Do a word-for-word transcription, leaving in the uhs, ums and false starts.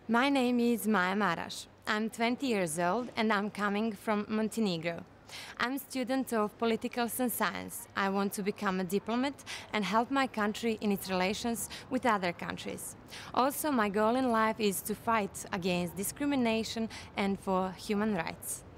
My name is Maja. I'm twenty years old and I'm coming from Montenegro. I'm a student of politics and science. I want to become a diplomat and help my country in its relations with other countries. Also, my goal in life is to fight against discrimination and for human rights.